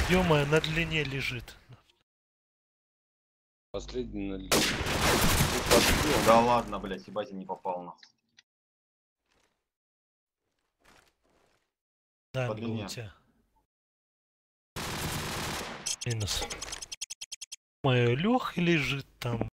Ё-моё, на длине лежит. Последний на Да ладно, блядь, ебать, я не попал на. Да, По у длине. тебя. Минус. Мое Леха лежит там.